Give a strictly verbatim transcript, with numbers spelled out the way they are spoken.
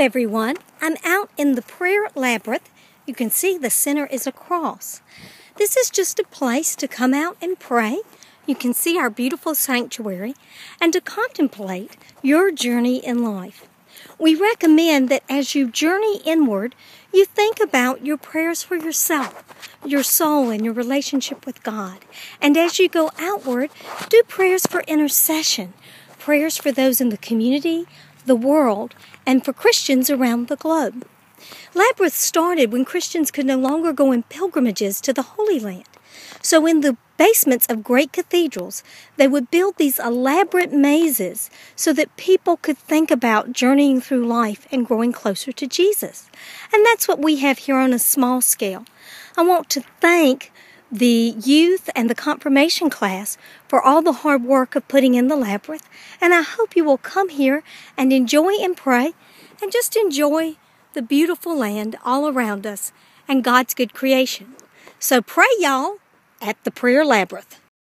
everyone. I'm out in the prayer labyrinth. You can see the center is a cross. This is just a place to come out and pray. You can see our beautiful sanctuary and to contemplate your journey in life. We recommend that as you journey inward, you think about your prayers for yourself, your soul, and your relationship with God. And as you go outward, do prayers for intercession, prayers for those in the community, the world, and for Christians around the globe. Labyrinth started when Christians could no longer go in pilgrimages to the Holy Land. So in the basements of great cathedrals, they would build these elaborate mazes so that people could think about journeying through life and growing closer to Jesus. And that's what we have here on a small scale. I want to thank the youth and the confirmation class for all the hard work of putting in the labyrinth. And I hope you will come here and enjoy and pray and just enjoy the beautiful land all around us and God's good creation. So pray, y'all, at the Prayer Labyrinth.